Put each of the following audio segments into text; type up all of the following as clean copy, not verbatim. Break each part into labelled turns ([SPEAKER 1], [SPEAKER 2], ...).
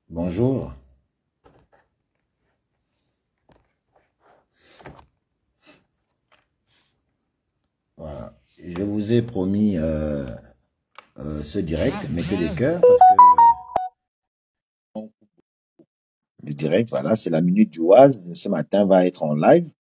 [SPEAKER 1] Bonjour. Voilà. Je vous ai promis ce direct. Mettez des cœurs parce que le direct, voilà, c'est la minute du Oise. Ce matin va être en live.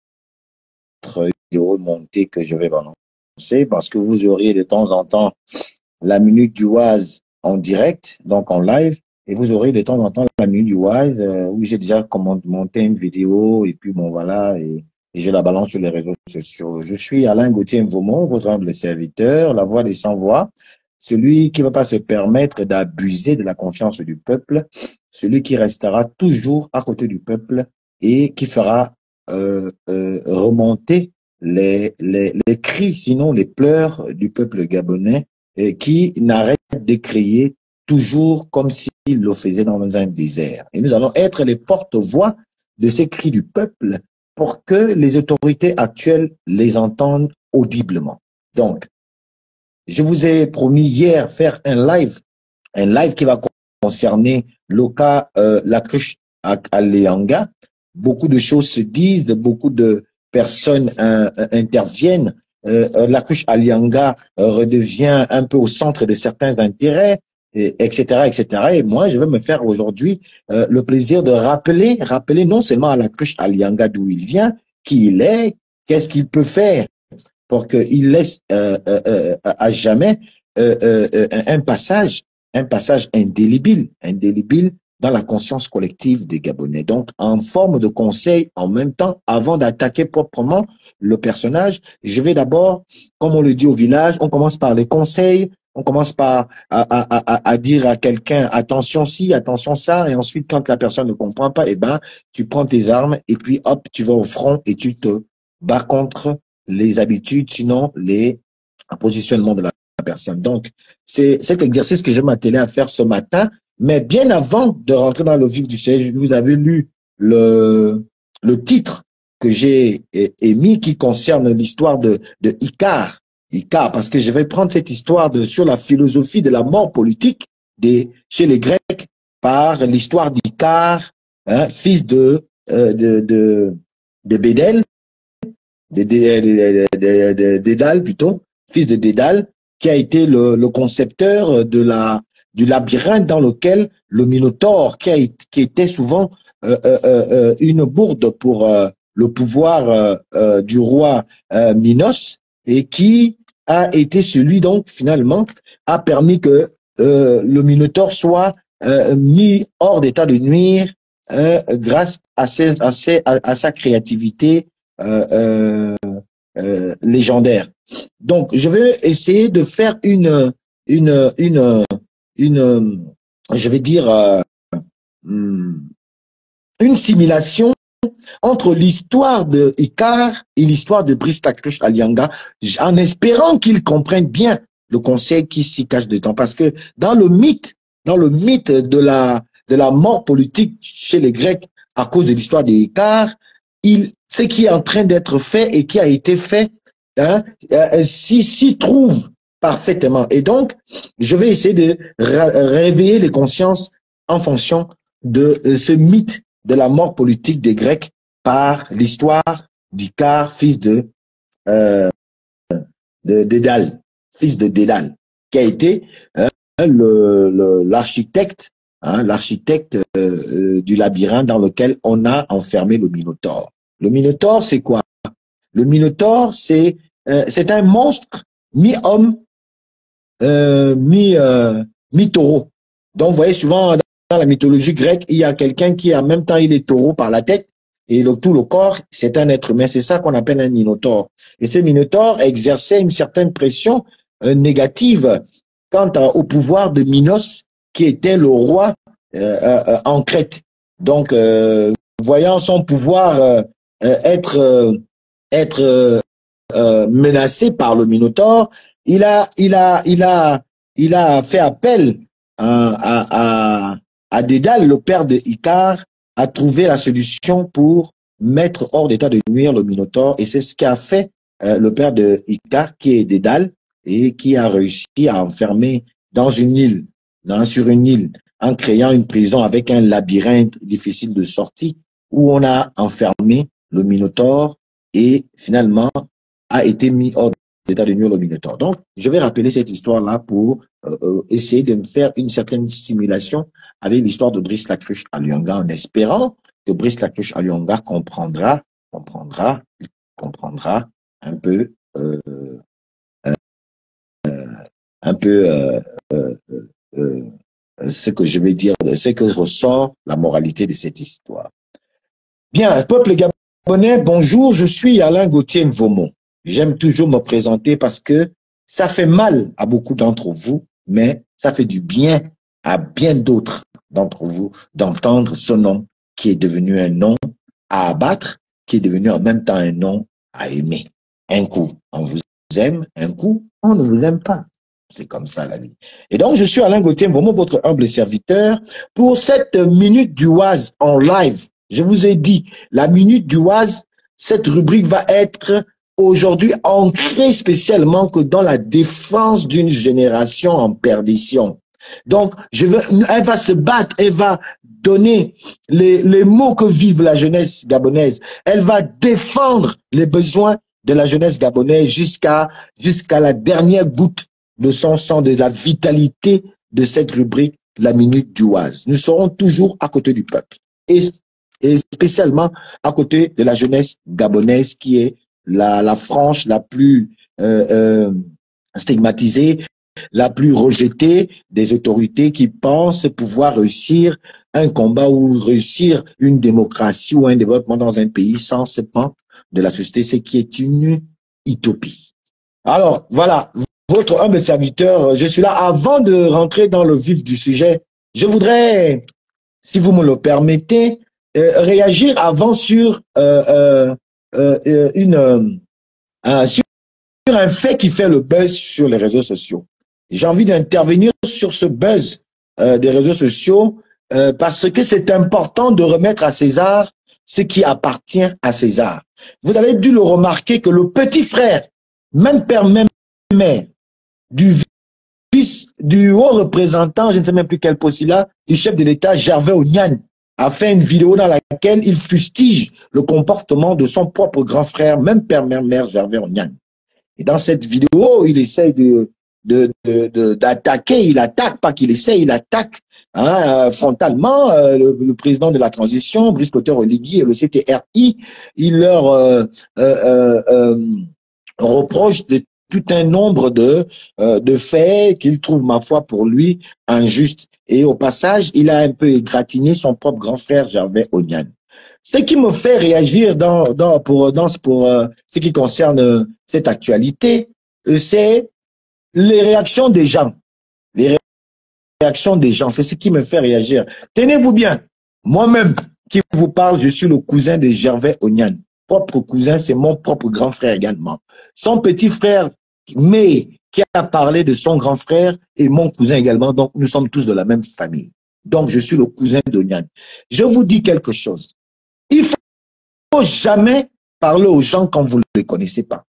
[SPEAKER 1] Autre vidéo montée que je vais balancer parce que vous auriez de temps en temps la minute du Oise en direct, donc en live. Et vous aurez de temps en temps la minute du Oise où j'ai déjà monté une vidéo et puis bon voilà et je la balance sur les réseaux sociaux. Je suis Alain Gauthier Mvomon, votre humble serviteur, la voix des sans-voix, celui qui ne va pas se permettre d'abuser de la confiance du peuple, celui qui restera toujours à côté du peuple et qui fera remonter les cris, sinon les pleurs du peuple gabonais et qui n'arrête de crier toujours comme s'il le faisait dans un désert. Et nous allons être les porte-voix de ces cris du peuple pour que les autorités actuelles les entendent audiblement. Donc, je vous ai promis hier faire un live qui va concerner le cas la cruche à Leanga. Beaucoup de choses se disent, beaucoup de personnes interviennent. La cruche à Lianga redevient un peu au centre de certains intérêts, etc., etc. Et moi, je vais me faire aujourd'hui le plaisir de rappeler non seulement à la cruche à Lianga d'où il vient, qui il est, qu'est-ce qu'il peut faire pour qu'il laisse à jamais un un passage indélébile dans la conscience collective des Gabonais. Donc, en forme de conseil, en même temps, avant d'attaquer proprement le personnage, je vais d'abord, comme on le dit au village, on commence par les conseils, on commence par à dire à quelqu'un attention ci, attention ça, et ensuite quand la personne ne comprend pas, eh ben tu prends tes armes et puis hop, tu vas au front et tu te bats contre les habitudes, sinon les positionnements de la personne. Donc, c'est cet exercice que je m'attelais à faire ce matin. Mais bien avant de rentrer dans le vif du sujet, vous avez lu le titre que j'ai émis qui concerne l'histoire de Icare. Icare, parce que je vais prendre cette histoire sur la philosophie de la mort politique chez les Grecs par l'histoire d'Icare, hein, fils de Bédel, Dédale plutôt, fils de Dédale, qui a été le concepteur du labyrinthe dans lequel le Minotaure, qui était souvent une bourde pour le pouvoir du roi Minos, et qui a été celui donc finalement a permis que le Minotaure soit mis hors d'état de nuire grâce à sa créativité légendaire. Donc, je vais essayer de faire une, une je vais dire, une simulation entre l'histoire de Icare et l'histoire de Brice Takrish Alianga, en espérant qu'ils comprennent bien le conseil qui s'y cache dedans. Parce que dans le mythe de la mort politique chez les Grecs à cause de l'histoire d'Icare, ce qui est en train d'être fait et qui a été fait, hein, s'y trouve parfaitement. Et donc, je vais essayer de réveiller les consciences en fonction de ce mythe de la mort politique des Grecs par l'histoire d'Icare, fils euh, de Dédale, fils de Dédale, qui a été l'architecte, hein, l'architecte du labyrinthe dans lequel on a enfermé le Minotaure. Le Minotaure, c'est quoi? Le Minotaure, c'est un monstre mi-homme, mi-taureau. Donc, vous voyez, souvent dans la mythologie grecque, il y a quelqu'un qui, en même temps, il est taureau par la tête et tout le corps, c'est un être humain. C'est ça qu'on appelle un minotaure. Et ce minotaure exerçait une certaine pression négative quant au pouvoir de Minos, qui était le roi en Crète. Donc, voyant son pouvoir être menacé par le Minotaure, il a fait appel à Dédale, le père de Icare, à trouver la solution pour mettre hors d'état de nuire le Minotaure. Et c'est ce qu'a fait le père de Icare, qui est Dédale, et qui a réussi à enfermer dans une île, sur une île, en créant une prison avec un labyrinthe difficile de sortie où on a enfermé le Minotaure et finalement a été mis hors d'état de nuire le Minotaure. Donc, je vais rappeler cette histoire-là pour essayer de me faire une certaine simulation avec l'histoire de Brice Lacruche Alionga en espérant que Brice Lacruche Alionga comprendra un peu, un peu euh, ce que je vais dire, ce que ressort la moralité de cette histoire. Bien, peuple gabonais, bonjour, je suis Alain Gauthier Mvomo. J'aime toujours me présenter parce que ça fait mal à beaucoup d'entre vous, mais ça fait du bien à bien d'autres d'entre vous d'entendre ce nom qui est devenu un nom à abattre, qui est devenu en même temps un nom à aimer. Un coup, on vous aime, un coup, on ne vous aime pas. C'est comme ça la vie. Et donc, je suis Alain Gauthier Mvomo, votre humble serviteur, pour cette minute du Oise en live. Je vous ai dit, la minute du Oise, cette rubrique va être aujourd'hui ancrée spécialement que dans la défense d'une génération en perdition. Donc, elle va se battre, elle va donner les mots que vive la jeunesse gabonaise. Elle va défendre les besoins de la jeunesse gabonaise jusqu'à la dernière goutte de son sang, de la vitalité de cette rubrique, la minute du Oise. Nous serons toujours à côté du peuple et spécialement à côté de la jeunesse gabonaise qui est la frange la plus stigmatisée, la plus rejetée des autorités qui pensent pouvoir réussir un combat ou réussir une démocratie ou un développement dans un pays sans ce pan de la société, ce qui est une utopie. Alors, voilà, votre humble serviteur, je suis là. Avant de rentrer dans le vif du sujet, je voudrais, si vous me le permettez, réagir avant sur, sur un fait qui fait le buzz sur les réseaux sociaux. J'ai envie d'intervenir sur ce buzz des réseaux sociaux parce que c'est important de remettre à César ce qui appartient à César. Vous avez dû le remarquer que le petit frère, même père, même mère, du fils du haut représentant, je ne sais même plus quel poste il a, du chef de l'État, Gervais Onyan, a fait une vidéo dans laquelle il fustige le comportement de son propre grand frère, même père, même mère, Gervais Onyan. Et dans cette vidéo, il essaye d'attaquer, il attaque, pas qu'il essaye, il attaque frontalement le président de la transition, Brice Clotaire Oligui et le CTRI. Il leur reproche de tout un nombre de faits qu'il trouve, ma foi, pour lui, injustes. Et au passage, il a un peu égratigné son propre grand frère, Gervais Onyan. Ce qui me fait réagir pour ce qui concerne cette actualité, c'est les réactions des gens. Les réactions des gens, c'est ce qui me fait réagir. Tenez-vous bien, moi-même qui vous parle, je suis le cousin de Gervais Onyan. Propre cousin, c'est mon propre grand frère également. Son petit frère, mais qui a parlé de son grand frère, et mon cousin également, donc nous sommes tous de la même famille. Donc je suis le cousin d'Onyan. Je vous dis quelque chose. Il faut jamais parler aux gens quand vous ne les connaissez pas.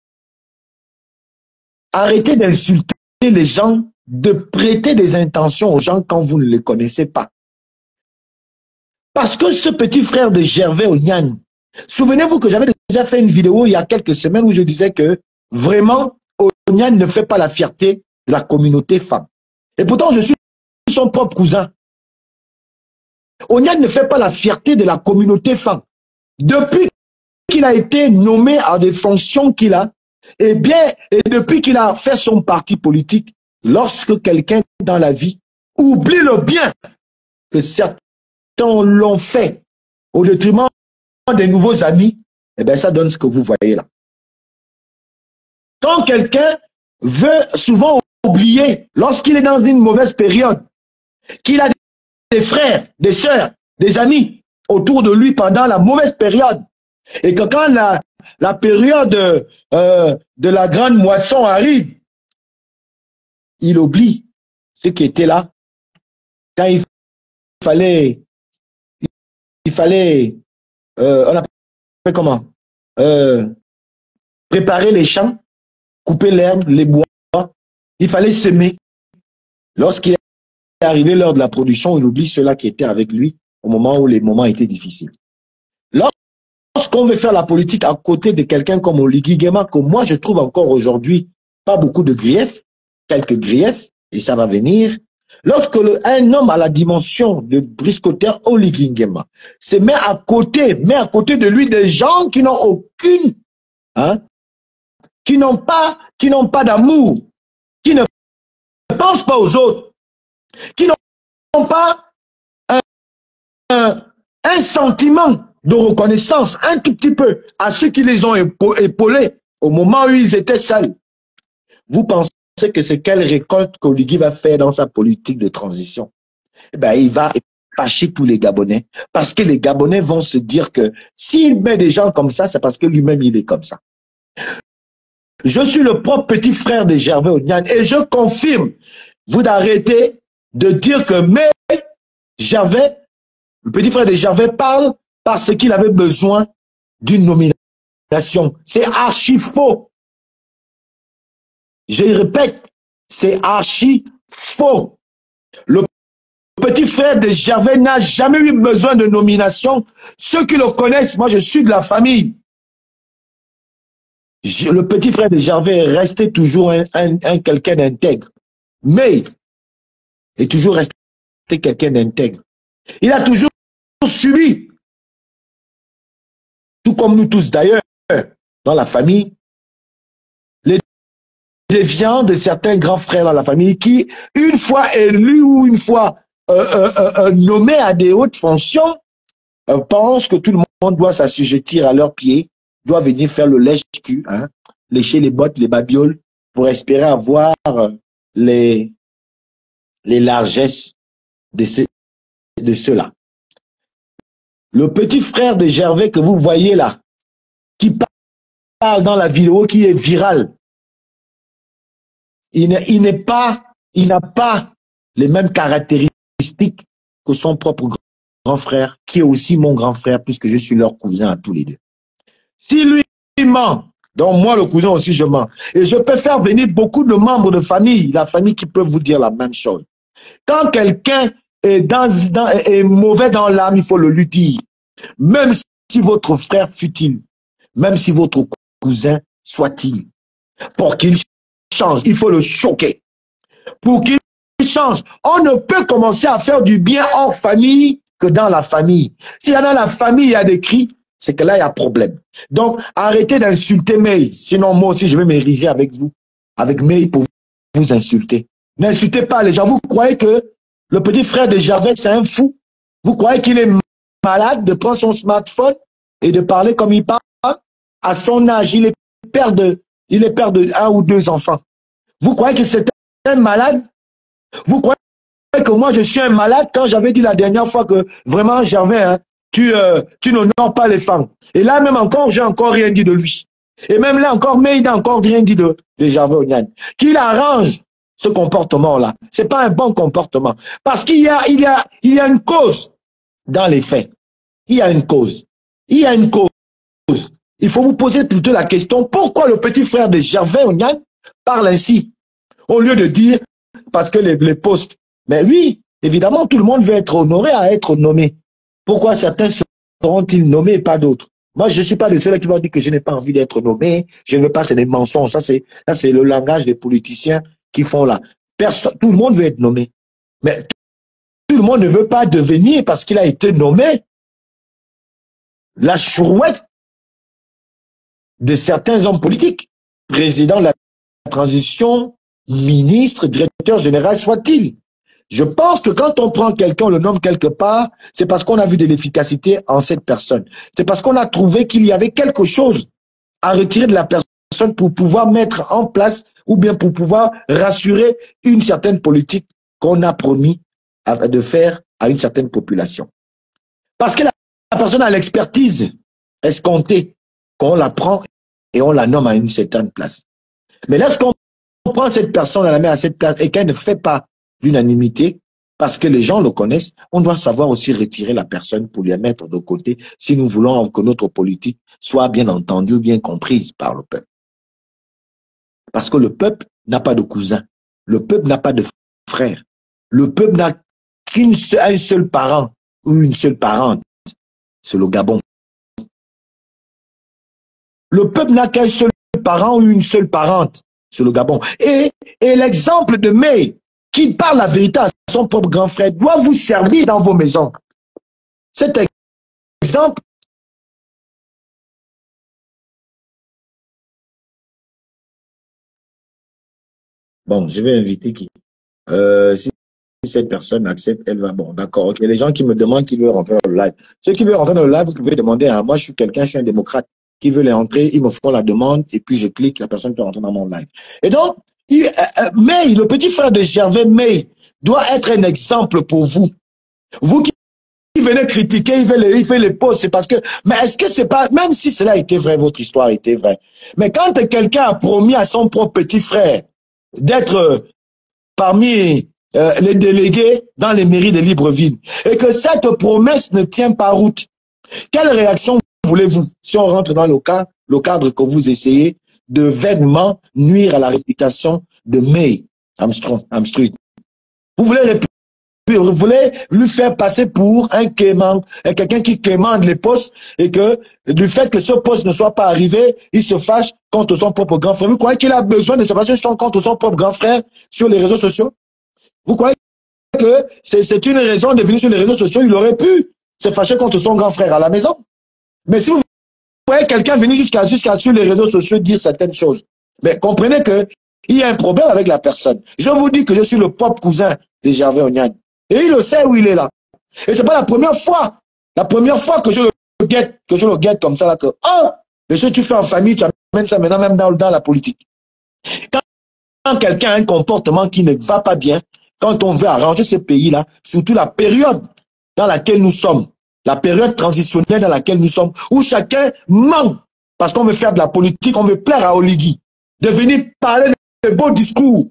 [SPEAKER 1] Arrêtez d'insulter les gens, de prêter des intentions aux gens quand vous ne les connaissez pas. Parce que ce petit frère de Gervais Onyan, souvenez-vous que j'avais déjà fait une vidéo il y a quelques semaines où je disais que vraiment, Onyan ne fait pas la fierté de la communauté femme. Et pourtant, je suis son propre cousin. Onyan ne fait pas la fierté de la communauté femme. Depuis qu'il a été nommé à des fonctions qu'il a, et depuis qu'il a fait son parti politique, lorsque quelqu'un dans la vie oublie le bien que certains l'ont fait au détriment des nouveaux amis, eh bien, ça donne ce que vous voyez là. Quand quelqu'un veut souvent oublier, lorsqu'il est dans une mauvaise période, qu'il a des frères, des sœurs, des amis autour de lui pendant la mauvaise période, et que quand la période de la grande moisson arrive, il oublie ceux qui étaient là quand fallait, il fallait, on appelle comment, préparer les champs, couper l'herbe, les bois, il fallait semer. Lorsqu'il arrivé l'heure de la production, il oublie ceux-là qui étaient avec lui au moment où les moments étaient difficiles. Lorsqu'on veut faire la politique à côté de quelqu'un comme Oligui Nguema, que moi je trouve encore aujourd'hui pas beaucoup de griefs, quelques griefs, et ça va venir. Lorsque un homme à la dimension de Brice Clotaire, Oligui Nguema, se met à côté de lui des gens qui n'ont aucune, hein, qui n'ont pas d'amour, qui ne pensent pas aux autres, qui n'ont pas un sentiment de reconnaissance, un tout petit peu, à ceux qui les ont épaulés au moment où ils étaient seuls. Vous pensez que c'est quelle récolte qu'Oligui va faire dans sa politique de transition? Eh ben, il va fâcher tous les Gabonais, parce que les Gabonais vont se dire que s'il met des gens comme ça, c'est parce que lui-même il est comme ça. Je suis le propre petit frère de Gervais Onyan et je confirme, vous d'arrêter de dire que Gervais, le petit frère de Gervais parle parce qu'il avait besoin d'une nomination. C'est archi faux. Je répète, c'est archi faux. Le petit frère de Gervais n'a jamais eu besoin de nomination. Ceux qui le connaissent, moi je suis de la famille. Le petit frère de Gervais est resté toujours un quelqu'un d'intègre. Mais est toujours resté quelqu'un d'intègre. Il a toujours subi, tout comme nous tous d'ailleurs, dans la famille, les déviants de certains grands frères dans la famille qui, une fois élus ou une fois nommés à des hautes fonctions, pensent que tout le monde doit s'assujettir à leurs pieds, doit venir faire le lèche-cul, hein, lécher les bottes, les babioles, pour espérer avoir les largesses de ceux-là. Le petit frère de Gervais que vous voyez là, qui parle dans la vidéo qui est virale, il n'a pas les mêmes caractéristiques que son propre grand frère, qui est aussi mon grand frère, puisque je suis leur cousin à tous les deux. Si lui il ment, donc moi le cousin aussi je mens. Et je peux faire venir beaucoup de membres de famille, la famille qui peuvent vous dire la même chose. Quand quelqu'un est mauvais dans l'âme, il faut le lui dire. Même si votre frère fut-il, même si votre cousin soit-il, pour qu'il change, il faut le choquer. Pour qu'il change, on ne peut commencer à faire du bien hors famille que dans la famille. S'il y a dans la famille, il y a des cris, c'est que là, il y a problème. Donc, arrêtez d'insulter May. Sinon, moi aussi, je vais m'ériger avec vous, avec May pour vous insulter. N'insultez pas les gens. Vous croyez que le petit frère de Gervais, c'est un fou? Vous croyez qu'il est malade de prendre son smartphone et de parler comme il parle? À son âge, il est père de un ou deux enfants. Vous croyez que c'est un malade? Vous croyez que moi je suis un malade quand j'avais dit la dernière fois que vraiment Gervais, hein, tu n'honores pas les femmes. Et là même encore, j'ai encore rien dit de lui. Et même là encore, mais il n'a encore rien dit de Gervais Onyan. Qu'il arrange ce comportement-là. C'est pas un bon comportement. Parce qu'il y a une cause dans les faits. Il y a une cause. Il y a une cause. Il faut vous poser plutôt la question, pourquoi le petit frère de Gervais Onyan parle ainsi? Au lieu de dire, parce que les postes. Mais oui, évidemment, tout le monde veut être honoré à être nommé. Pourquoi certains seront-ils nommés et pas d'autres? Moi, je ne suis pas de ceux-là qui vont dire que je n'ai pas envie d'être nommé, je ne veux pas, c'est des mensonges. Ça, c'est le langage des politiciens qui font là. Tout le monde veut être nommé. Mais tout le monde ne veut pas devenir, parce qu'il a été nommé, la chouette de certains hommes politiques, président de la transition, ministre, directeur général, soit-il. Je pense que quand on prend quelqu'un, on le nomme quelque part, c'est parce qu'on a vu de l'efficacité en cette personne. C'est parce qu'on a trouvé qu'il y avait quelque chose à retirer de la personne pour pouvoir mettre en place ou bien pour pouvoir rassurer une certaine politique qu'on a promis de faire à une certaine population. Parce que la personne a l'expertise escomptée, qu'on la prend et on la nomme à une certaine place. Mais lorsqu'on prend cette personne, on la met à cette place et qu'elle ne fait pas l'unanimité, parce que les gens le connaissent, on doit savoir aussi retirer la personne pour la mettre de côté si nous voulons que notre politique soit bien entendue, bien comprise par le peuple. Parce que le peuple n'a pas de cousin, le peuple n'a pas de frère, Le peuple n'a un seul parent ou une seule parente. C'est le Gabon. Le peuple n'a qu'un seul parent ou une seule parente. C'est le Gabon. Et l'exemple de May, qui parle la vérité à son propre grand frère, doit vous servir dans vos maisons. Cet exemple, bon, je vais inviter qui? Si cette personne accepte, elle va, bon, d'accord, ok. Les gens qui me demandent qui veulent rentrer dans le live. Ceux qui veulent rentrer dans le live, vous pouvez demander à moi, je suis quelqu'un, je suis un démocrate, qui veut les rentrer, ils me font la demande, et puis je clique, la personne peut rentrer dans mon live. Et donc, May, le petit frère de Gervais, May, doit être un exemple pour vous. Vous qui venez critiquer, il fait les posts, c'est parce que, mais est-ce que c'est pas, même si cela était vrai, votre histoire était vraie, mais quand quelqu'un a promis à son propre petit frère d'être parmi les délégués dans les mairies de Libreville, et que cette promesse ne tient pas route, quelle réaction voulez-vous si on rentre dans le cadre que vous essayez de vainement nuire à la réputation de May Armstrong? Vous voulez lui faire passer pour un quémant, quelqu'un qui quémande les postes, et que du fait que ce poste ne soit pas arrivé, il se fâche contre son propre grand frère. Vous croyez qu'il a besoin de se fâcher contre son propre grand frère sur les réseaux sociaux? Vous croyez que c'est une raison de venir sur les réseaux sociaux? Il aurait pu se fâcher contre son grand frère à la maison. Mais si vous voyez quelqu'un venir jusqu'à sur les réseaux sociaux dire certaines choses, mais comprenez qu'il y a un problème avec la personne. Je vous dis que je suis le propre cousin de Gervais Onyan. Et il le sait où il est là. Et c'est pas la première fois que je le guette comme ça, là, que, oh, mais ce que tu fais en famille, tu amènes ça maintenant même dans la politique. Quand quelqu'un a un comportement qui ne va pas bien, quand on veut arranger ce pays-là, surtout la période dans laquelle nous sommes, la période transitionnelle dans laquelle nous sommes, où chacun ment, parce qu'on veut faire de la politique, on veut plaire à Oligui, de venir parler de beaux discours,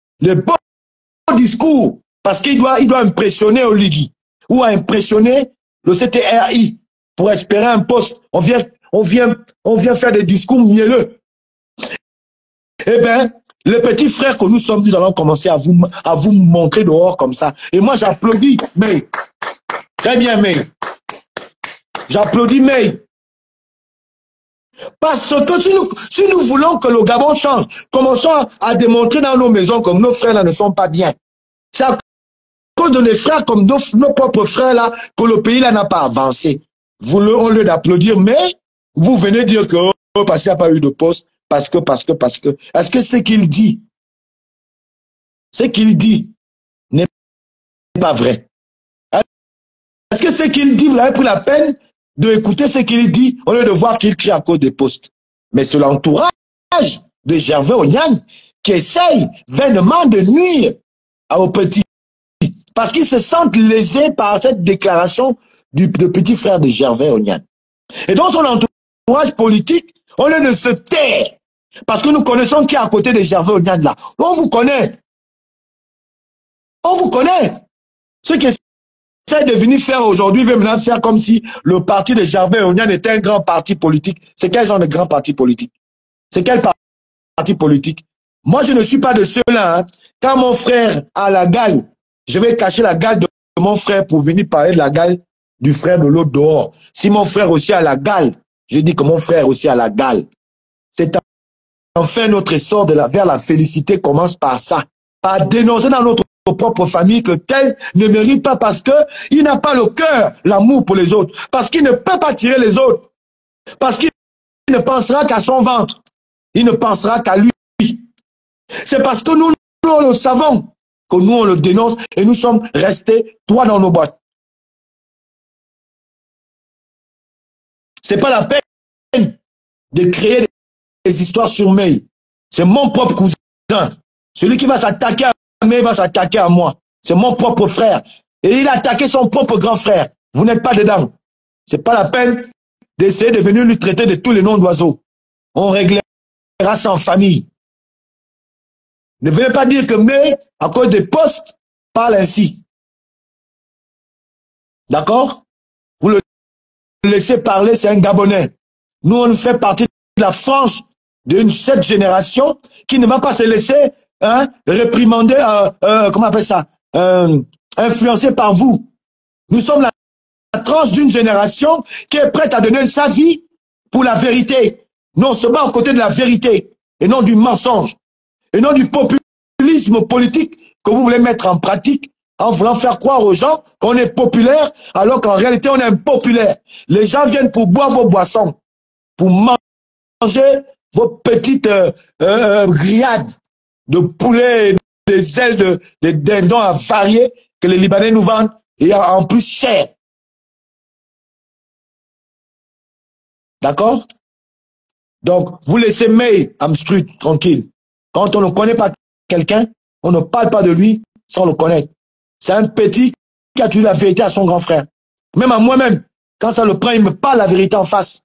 [SPEAKER 1] parce qu'il doit impressionner Oligui, ou impressionner le CTRI, pour espérer un poste. On vient faire des discours mielleux. Eh bien, les petits frères que nous sommes, nous allons commencer à vous montrer dehors comme ça. Et moi, j'applaudis, mais très bien, mais j'applaudis, mais parce que si nous voulons que le Gabon change, commençons à démontrer dans nos maisons que nos frères là ne sont pas bien. C'est à cause de les frères comme nos propres frères là que le pays là n'a pas avancé. Au lieu d'applaudir, mais vous venez dire que oh, parce qu'il n'y a pas eu de poste, parce que. Est-ce que ce qu'il dit n'est pas vrai? Est-ce que ce qu'il dit, vous avez pris la peine d'écouter ce qu'il dit au lieu de voir qu'il crie à cause des postes? Mais c'est l'entourage de Gervais Onyan qui essaye vainement de nuire aux petits, parce qu'ils se sentent lésés par cette déclaration du petit frère de Gervais Onyan. Et dans son entourage politique, au lieu de se taire, parce que nous connaissons qui est à côté de Gervais Onyan là. On vous connaît. On vous connaît. Ceux qui essaient de venir faire aujourd'hui, veulent maintenant faire comme si le parti de Gervais Onyan était un grand parti politique. C'est quel genre de grand parti politique? C'est quel parti politique? Moi, je ne suis pas de ceux-là. Hein. Quand mon frère a la gale, je vais cacher la gale de mon frère pour venir parler de la gale du frère de l'autre dehors. Si mon frère aussi a la gale, je dis que mon frère aussi a la gale. C'est enfin notre essor vers la félicité commence par ça. Par dénoncer dans notre propre famille que tel ne mérite pas parce qu'il n'a pas le cœur, l'amour pour les autres. Parce qu'il ne peut pas tirer les autres. Parce qu'il ne pensera qu'à son ventre. Il ne pensera qu'à lui. C'est parce que nous le savons que nous, on le dénonce et nous sommes restés droits dans nos boîtes. C'est pas la peine de créer des histoires sur May. C'est mon propre cousin. Celui qui va s'attaquer à May va s'attaquer à moi. C'est mon propre frère. Et il a attaqué son propre grand frère. Vous n'êtes pas dedans. C'est pas la peine d'essayer de venir lui traiter de tous les noms d'oiseaux. On réglera ça en famille. Ne venez pas dire que May, à cause des postes, parle ainsi. D'accord? Vous le laissez parler, c'est un Gabonais. Nous, on fait partie de la frange cette génération qui ne va pas se laisser réprimander, comment on appelle ça,
[SPEAKER 2] influencés par vous. Nous sommes la tranche d'une génération qui est prête à donner sa vie pour la vérité. Non, on se bat aux côtés de la vérité et non du mensonge et non du populisme politique que vous voulez mettre en pratique en voulant faire croire aux gens qu'on est populaire alors qu'en réalité on est impopulaire. Les gens viennent pour boire vos boissons, pour manger vos petites grillades de poulet, des ailes de dindons avariés que les Libanais nous vendent et en plus cher. D'accord? Donc, vous laissez May Amstrut tranquille. Quand on ne connaît pas quelqu'un, on ne parle pas de lui sans le connaître. C'est un petit qui a tué la vérité à son grand frère. Même à moi-même, quand ça le prend, il me parle la vérité en face.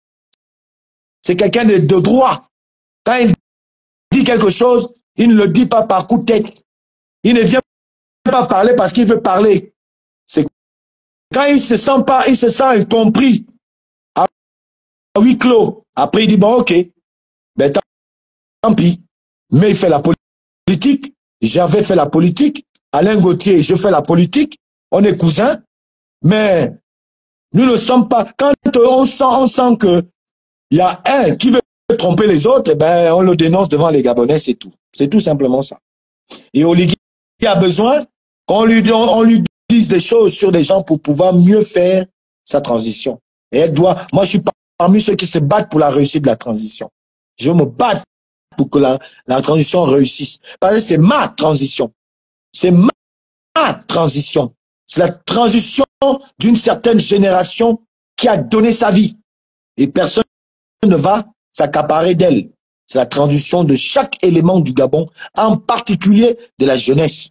[SPEAKER 2] C'est quelqu'un de droit. Quand il dit quelque chose, il ne le dit pas par coup de tête. Il ne vient pas parler parce qu'il veut parler. C'est quand il se sent incompris à huis clos. Après, il dit, bon, ok, ben, tant pis. Mais il fait la politique. J'avais fait la politique. Alain Gauthier, je fais la politique. On est cousins. Mais nous ne sommes pas. Quand on sent que il y a un qui veut tromper les autres, eh ben, on le dénonce devant les Gabonais, c'est tout. C'est tout simplement ça. Et Oligui a besoin qu'on lui dise des choses sur des gens pour pouvoir mieux faire sa transition. Et elle doit, moi je suis parmi ceux qui se battent pour la réussite de la transition. Je me bats pour que la transition réussisse. Parce que c'est ma transition. C'est ma transition. C'est la transition d'une certaine génération qui a donné sa vie. Et personne ne va s'accaparer d'elle. C'est la transition de chaque élément du Gabon, en particulier de la jeunesse.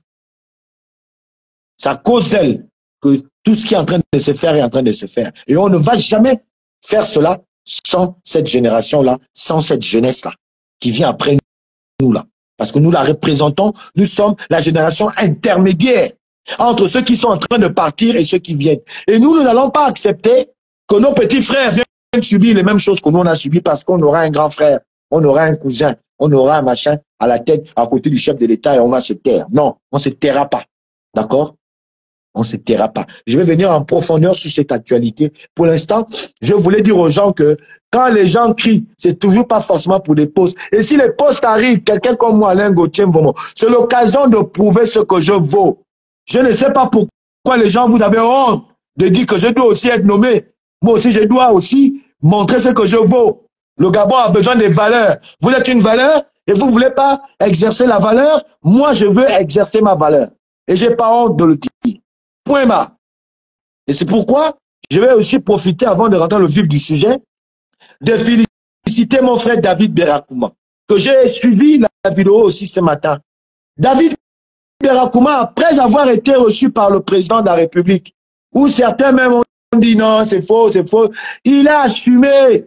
[SPEAKER 2] C'est à cause d'elle que tout ce qui est en train de se faire est en train de se faire. Et on ne va jamais faire cela sans cette génération-là, sans cette jeunesse-là, qui vient après nous là. Parce que nous la représentons, nous sommes la génération intermédiaire entre ceux qui sont en train de partir et ceux qui viennent. Et nous n'allons pas accepter que nos petits frères viennent subir les mêmes choses que nous on a subi parce qu'on aura un grand frère, on aura un cousin, on aura un machin à la tête, à côté du chef de l'État et on va se taire. Non, on ne se taira pas. D'accord? On ne se taira pas. Je vais venir en profondeur sur cette actualité. Pour l'instant, je voulais dire aux gens que quand les gens crient, c'est toujours pas forcément pour des postes. Et si les postes arrivent, quelqu'un comme moi, Alain Gauthier, c'est l'occasion de prouver ce que je vaux. Je ne sais pas pourquoi les gens vous avez honte de dire que je dois aussi être nommé. Moi aussi, je dois aussi montrer ce que je vaux. Le Gabon a besoin des valeurs. Vous êtes une valeur et vous ne voulez pas exercer la valeur. Moi, je veux exercer ma valeur. Et je n'ai pas honte de le dire. Point barre. Et c'est pourquoi je vais aussi profiter, avant de rentrer dans le vif du sujet, de féliciter mon frère David Berakouma, que j'ai suivi la vidéo aussi ce matin. David Berakouma, après avoir été reçu par le président de la République, où certains même ont dit non, c'est faux, il a assumé.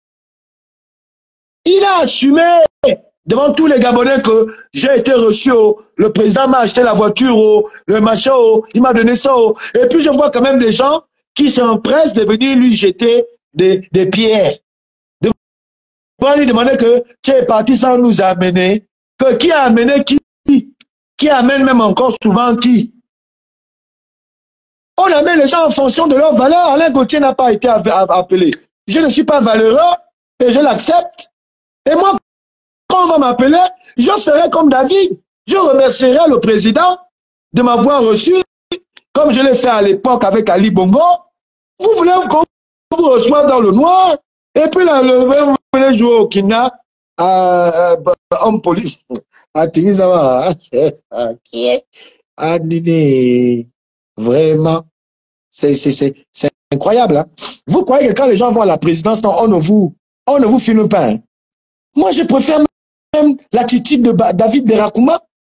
[SPEAKER 2] Il a assumé devant tous les Gabonais que j'ai été reçu. Le président m'a acheté la voiture, le machin, il m'a donné ça. Et puis je vois quand même des gens qui s'empressent de venir lui jeter des pierres. De lui demander que tu es parti sans nous amener. Que qui a amené qui? Qui amène même encore souvent qui? On amène les gens en fonction de leurs valeurs. Alain Gauthier n'a pas été appelé. Je ne suis pas valeureux et je l'accepte. Et moi, quand on va m'appeler, je ferai comme David. Je remercierai le président de m'avoir reçu, comme je l'ai fait à l'époque avec Ali Bongo. Vous voulez qu'on vous reçoive dans le noir, et puis là, vous voulez jouer au kidnap à homme police. À Tinisawa. Qui est? À Nini. Vraiment. C'est incroyable. Hein? Vous croyez que quand les gens vont à la présidence, non, on ne vous filme pas. Hein? Moi, je préfère même l'attitude de David Berakouma.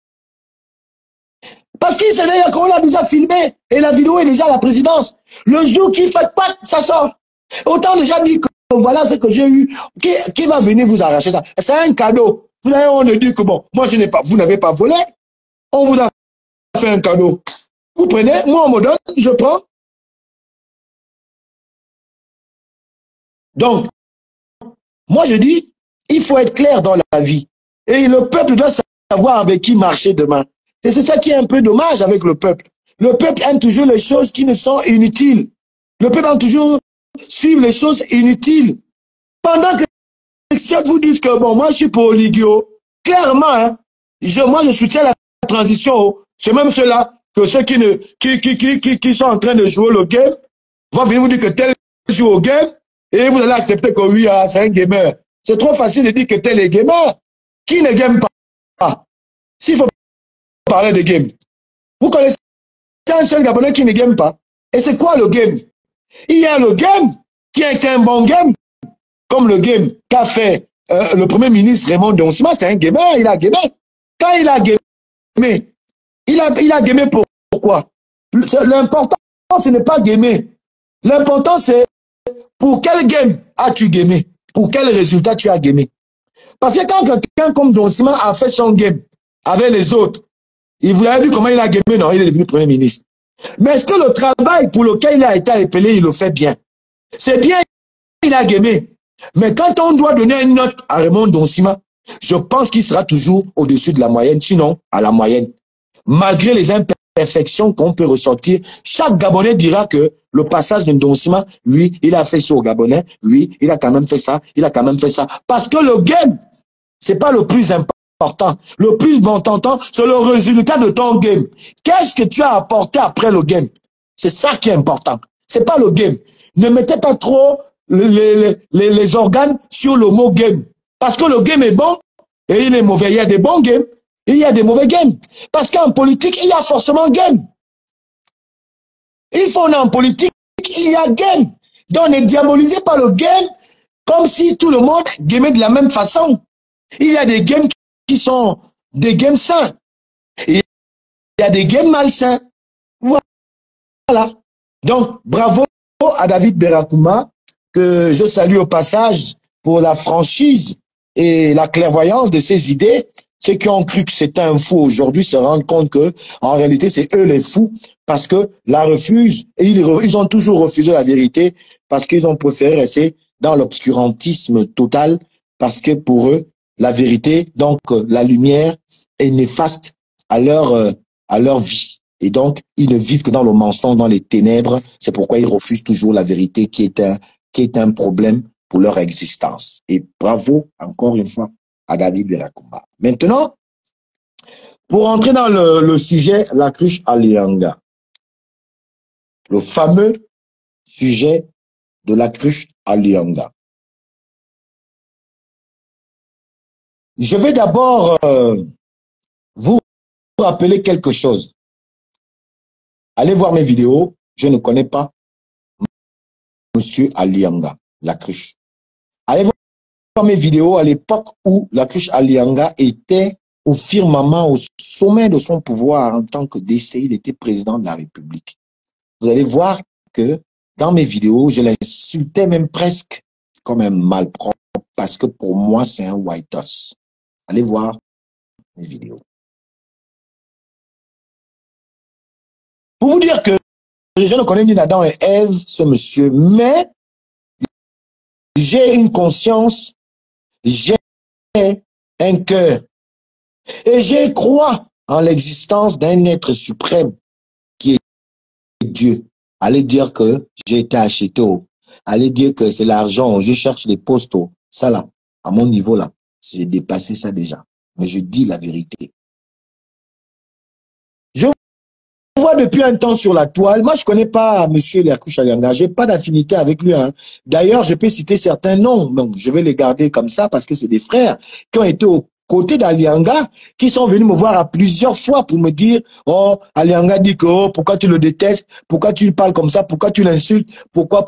[SPEAKER 2] Parce qu'il sait d'ailleurs qu'on l'a déjà filmé et la vidéo est déjà à la présidence. Le jour qu'il fait pas, ça sort. Autant déjà dit que voilà ce que j'ai eu. Qui va venir vous arracher ça? C'est un cadeau. Vous avez honte de dire que bon, moi je n'ai pas, vous n'avez pas volé. On vous a fait un cadeau. Vous prenez, moi on me donne, je prends. Donc, moi je dis, il faut être clair dans la vie. Et le peuple doit savoir avec qui marcher demain. Et c'est ça qui est un peu dommage avec le peuple. Le peuple aime toujours les choses qui ne sont inutiles. Le peuple aime toujours suivre les choses inutiles. Pendant que si vous disent que bon, moi je suis pour Oligio, clairement, hein, moi je soutiens la transition. C'est même ceux-là que ceux qui sont en train de jouer le game vont venir vous dire que tel joue au game et vous allez accepter que oui, ah, c'est un gamer. C'est trop facile de dire que tel est gamer. Qui ne game pas? S'il faut parler de game, vous connaissez un seul Gabonais qui ne game pas. Et c'est quoi le game? Il y a le game qui est un bon game, comme le game qu'a fait le Premier ministre Raymond Donsima, c'est un gamer, il a gamé. Quand il a gamé, il a gamé pourquoi? L'important, ce n'est pas gamer. L'important, c'est pour quel game as-tu gamé? Pour quel résultat tu as gamé? Parce que quand quelqu'un comme Donsima a fait son game avec les autres, vous avez vu comment il a gamé, non? Il est devenu Premier ministre. Mais est-ce que le travail pour lequel il a été appelé, il le fait bien? C'est bien, il a gamé. Mais quand on doit donner une note à Raymond Donsima, je pense qu'il sera toujours au-dessus de la moyenne, sinon à la moyenne. Malgré les imperfections qu'on peut ressortir, chaque Gabonais dira que le passage de Donsima, lui, il a fait ça au Gabonais, lui, il a quand même fait ça, il a quand même fait ça. Parce que le game, c'est pas le plus important. Le plus important, c'est le résultat de ton game. Qu'est-ce que tu as apporté après le game? C'est ça qui est important. C'est pas le game. Ne mettez pas trop les organes sur le mot game. Parce que le game est bon et il est mauvais. Il y a des bons games et il y a des mauvais games. Parce qu'en politique, il y a forcément game. Il faut en politique, il y a game. Donc ne diabolisez pas le game comme si tout le monde gamait de la même façon. Il y a des games qui sont des games sains. Et il y a des games malsains. Voilà. Donc, bravo à David Berakouma, que je salue au passage pour la franchise et la clairvoyance de ses idées. Ceux qui ont cru que c'était un fou aujourd'hui se rendent compte que, en réalité, c'est eux les fous parce que la refusent et ils ont toujours refusé la vérité parce qu'ils ont préféré rester dans l'obscurantisme total parce que pour eux, la vérité, donc la lumière, est néfaste à leur vie. Et donc, ils ne vivent que dans le mensonge, dans les ténèbres. C'est pourquoi ils refusent toujours la vérité qui est un problème pour leur existence. Et bravo, encore une fois, à David Berakouma. Maintenant, pour entrer dans le sujet, la cruche Alianga. Le fameux sujet de la cruche Alianga. Je vais d'abord vous rappeler quelque chose. Allez voir mes vidéos. Je ne connais pas Monsieur Alianga, la cruche. Allez voir mes vidéos à l'époque où la cruche Alianga était au firmament, au sommet de son pouvoir en tant que DC, il était président de la République. Vous allez voir que dans mes vidéos, je l'insultais même presque comme un malpropre parce que pour moi, c'est un white house. Allez voir mes vidéos. Pour vous dire que je ne connais ni Adam et Ève, ce monsieur, mais j'ai une conscience, j'ai un cœur et je crois en l'existence d'un être suprême qui est Dieu. Allez dire que j'ai été acheté, allez dire que c'est l'argent, je cherche les postes, ça là, à mon niveau là, j'ai dépassé ça déjà. Mais je dis la vérité. Je vois depuis un temps sur la toile, moi je connais pas monsieur Lerkouch Alianga, j'ai pas d'affinité avec lui. Hein. D'ailleurs, je peux citer certains noms, donc je vais les garder comme ça parce que c'est des frères qui ont été aux côtés d'Alianga, qui sont venus me voir à plusieurs fois pour me dire, oh, Alianga dit que, oh, pourquoi tu le détestes, pourquoi tu lui parles comme ça, pourquoi tu l'insultes, pourquoi.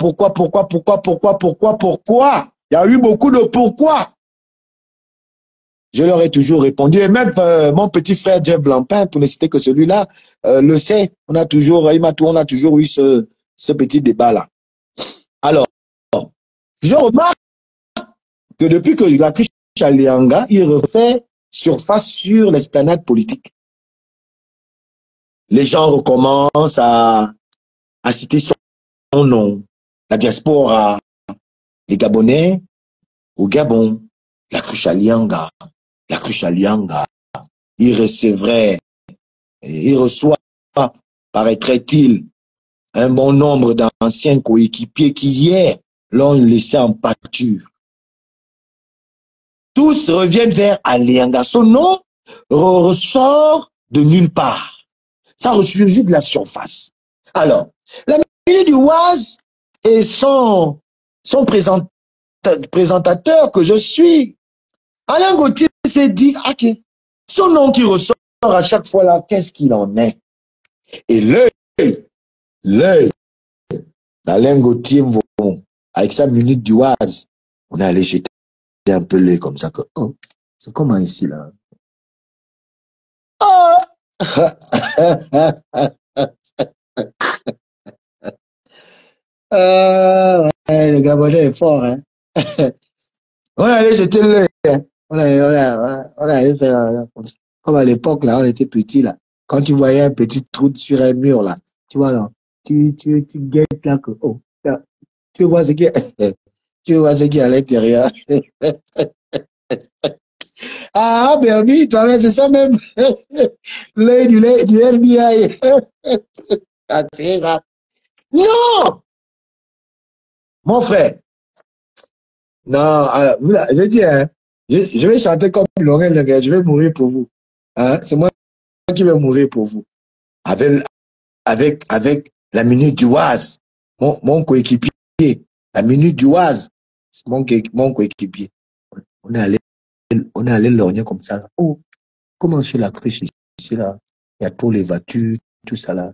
[SPEAKER 2] Il y a eu beaucoup de pourquoi. Je leur ai toujours répondu, et même mon petit frère Jeff Blampin, pour ne citer que celui-là, le sait. On a toujours eu ce petit débat-là. Alors, je remarque que depuis que la cruche Alianga, il refait surface sur l'esplanade politique. Les gens recommencent à citer son nom. La diaspora, les Gabonais au Gabon, la cruche Alianga. La cruche Alianga, il recevrait Et il reçoit, paraîtrait-il, un bon nombre d'anciens coéquipiers qui hier l'ont laissé en pâture. Tous reviennent vers Alianga. Son nom ressort de nulle part. Ça ressurgit de la surface. Alors, la minute du Oise et son présentateur que je suis, Alain Gauthier s'est dit, ok, son nom qui ressort à chaque fois là, qu'est-ce qu'il en est? Et l'œil d'Alain Gauthier, avec sa minute du Oise, on est allé jeter un peu l'œil comme ça que, oh, c'est comment ici là? Oh! Ouais, le Gabonais est fort, hein. On est allé jeter l'œil, hein. On est allé faire comme ça. Comme à l'époque, là, on était petits, là. Quand tu voyais un petit trou sur un mur, là, tu vois, là, tu guettes là que, oh, là, tu vois ce qui est, tu vois ce qui est à l'intérieur. Ah, ben oui, toi, c'est ça même. L'œil du FBI. Ah, c'est ça. Non! Mon frère. Non, alors, je dis, hein, je vais chanter comme Laurent Le gars, je vais mourir pour vous. Hein, c'est moi qui vais mourir pour vous. Avec la minute du Oise, mon coéquipier, la minute du Oise, c'est mon coéquipier. On est allé, on est allé lorgner comme ça, là. Oh, comment c'est la cruche ici, là? Il y a tous les voitures, tout ça, là.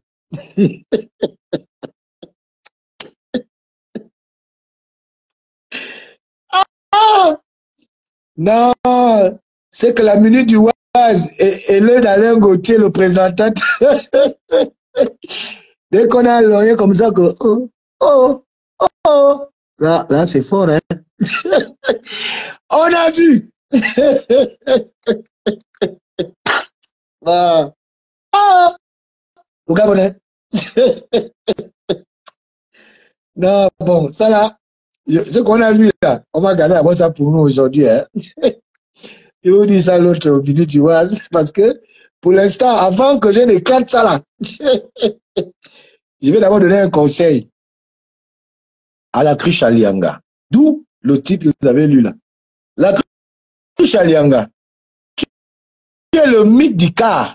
[SPEAKER 2] Ah! Non, c'est que la minute du Oise et l'œil d'Alain Gauthier, le présentateur, dès qu'on a lorgné comme ça, que, oh, oh, oh, là c'est fort, hein. On a vu. Ah, ah, au Gabonais. Non, bon, ça là, ce qu'on a vu là, on va garder à ça pour nous aujourd'hui. Hein. Je vous dis ça l'autre minute, tu vois, parce que pour l'instant, avant que je n'éclate ça là, je vais d'abord donner un conseil à la cruche Alianga. D'où le titre que vous avez lu là. La cruche Alianga, tu es le mythe d'Icare.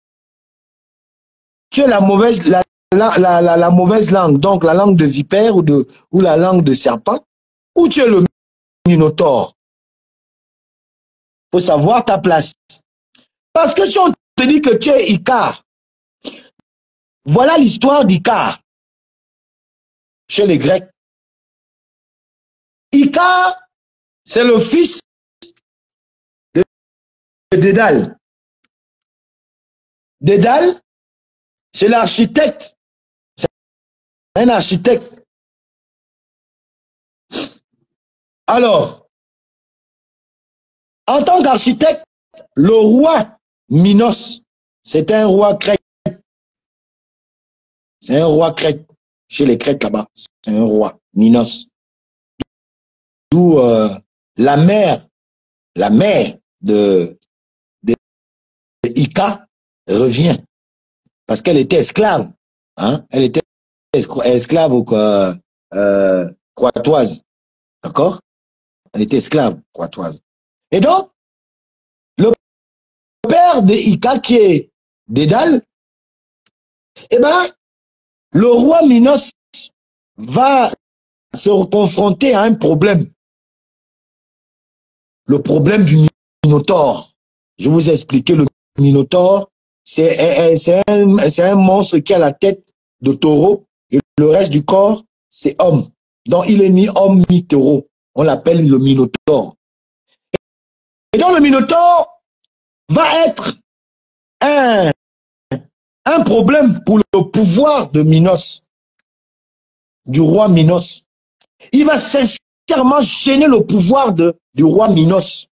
[SPEAKER 2] Tu es la mauvaise, la mauvaise langue, donc la langue de vipère ou la langue de serpent, ou tu es le minotaure. Il faut savoir ta place. Parce que si on te dit que tu es Icare, voilà l'histoire d'Icare chez les Grecs. Icare, c'est le fils de Dédale. Dédale, c'est l'architecte. C'est un architecte. Alors, en tant qu'architecte, le roi Minos, c'est un roi grec. C'est un roi grec. Chez les Grecs là-bas, c'est un roi, Minos. D'où la mère de Ika revient. Parce qu'elle était esclave. Hein? Elle était esclave croatoise. D'accord? Elle était esclave croatoise. Et donc, le père de Ika, qui est Dédale, eh ben, le roi Minos va se confronter à un problème. Le problème du Minotaure. Je vous ai expliqué le Minotaure. C'est un monstre qui a la tête de taureau et le reste du corps, c'est homme. Donc, il est ni homme ni taureau. On l'appelle le Minotaure. Et donc, le Minotaure va être un problème pour le pouvoir de Minos, du roi Minos. Il va sincèrement gêner le pouvoir du roi Minos.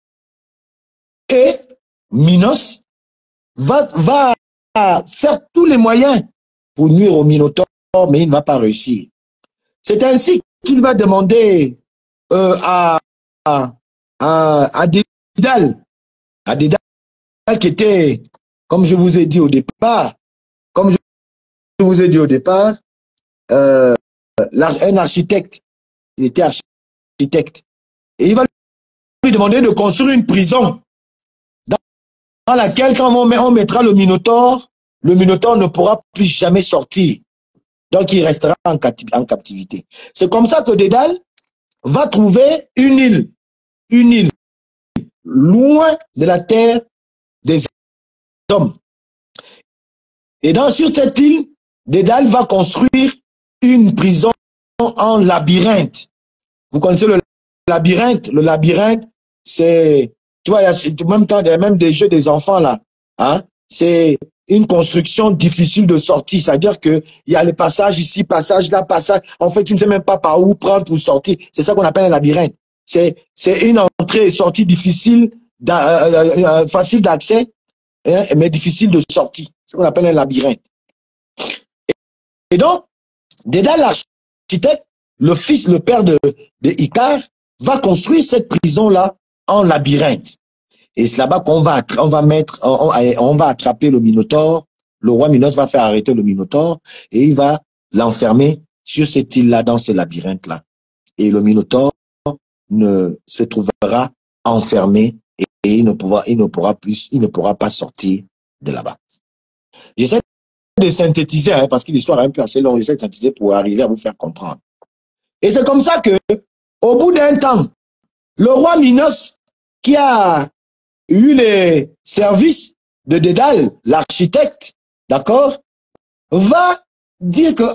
[SPEAKER 2] Et Minos va faire tous les moyens pour nuire au Minotaure, mais il ne va pas réussir. C'est ainsi qu'il va demander à Dédale, qui était comme je vous ai dit au départ, comme je vous ai dit au départ, un architecte, il était architecte, et il va lui demander de construire une prison dans laquelle, quand on mettra le Minotaure ne pourra plus jamais sortir. Donc, il restera en captivité. C'est comme ça que Dédale va trouver une île, loin de la terre des hommes. Et sur cette île, Dédale va construire une prison en labyrinthe. Vous connaissez le labyrinthe? Le labyrinthe, c'est, tu vois, en même temps, il y a même des jeux des enfants là. Hein? C'est une construction difficile de sortie. C'est-à-dire qu'il y a le passage ici, passage là, passage. En fait, tu ne sais même pas par où prendre pour sortir. C'est ça qu'on appelle un labyrinthe. C'est une entrée et sortie difficile, facile d'accès, hein, mais difficile de sortie. C'est ce qu'on appelle un labyrinthe. Et donc, Dédale, l'architecte, le père de Icare, va construire cette prison-là en labyrinthe. Et c'est là-bas qu'on va attraper le Minotaure. Le roi Minos va faire arrêter le Minotaure et il va l'enfermer sur cette île-là, dans ce labyrinthe-là. Et le Minotaure se trouvera enfermé et il ne pourra pas sortir de là-bas. J'essaie de synthétiser, hein, parce que l'histoire est un peu assez longue, j'essaie de synthétiser pour arriver à vous faire comprendre. Et c'est comme ça que, au bout d'un temps, le roi Minos, qui a eu les services de Dédale, l'architecte, d'accord, va dire que,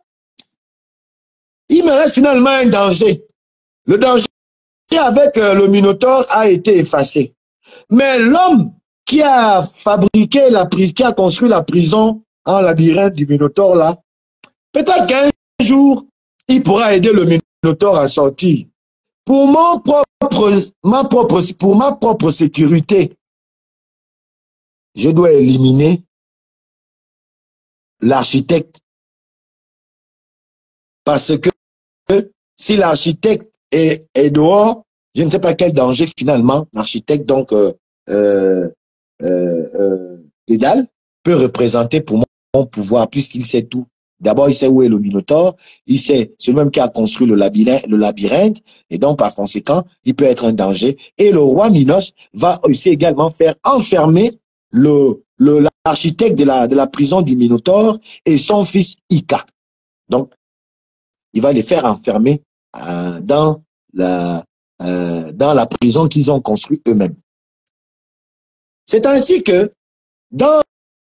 [SPEAKER 2] il me reste finalement un danger. Le danger avec le Minotaure a été effacé. Mais l'homme qui a fabriqué qui a construit la prison en labyrinthe du Minotaure là, peut-être qu'un jour, il pourra aider le Minotaure à sortir. Pour ma propre sécurité, je dois éliminer l'architecte. Parce que si l'architecte est dehors, je ne sais pas quel danger finalement l'architecte, donc Dédale, peut représenter pour mon pouvoir, puisqu'il sait tout. D'abord, il sait où est le Minotaure, il sait, c'est lui-même qui a construit le labyrinthe, et donc par conséquent, il peut être un danger. Et le roi Minos va aussi également faire enfermer l'architecte de la prison du Minotaure et son fils Ika. Donc, il va les faire enfermer dans la prison qu'ils ont construite eux-mêmes. C'est ainsi que dans